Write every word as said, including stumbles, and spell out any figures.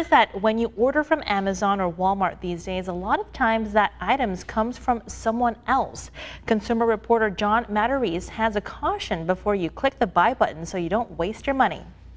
is that when you order from Amazon or Walmart these days, a lot of times that items comes from someone else. Consumer reporter John Matarese has a caution before you click the buy button so you don't waste your money.